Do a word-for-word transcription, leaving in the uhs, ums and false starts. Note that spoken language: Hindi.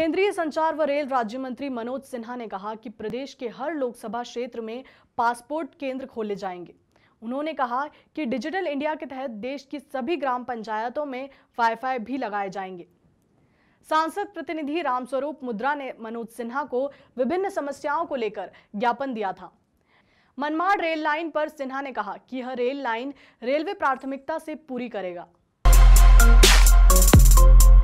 केंद्रीय संचार व रेल राज्य मंत्री मनोज सिन्हा ने कहा कि प्रदेश के हर लोकसभा क्षेत्र में पासपोर्ट केंद्र खोले जाएंगे। उन्होंने कहा कि डिजिटल इंडिया के तहत देश की सभी ग्राम पंचायतों में वाईफाई भी लगाए जाएंगे। सांसद प्रतिनिधि रामस्वरूप मुद्रा ने मनोज सिन्हा को विभिन्न समस्याओं को लेकर ज्ञापन दिया था। मनमाड़ रेल लाइन पर सिन्हा ने कहा कि यह रेल लाइन रेलवे प्राथमिकता से पूरी करेगा।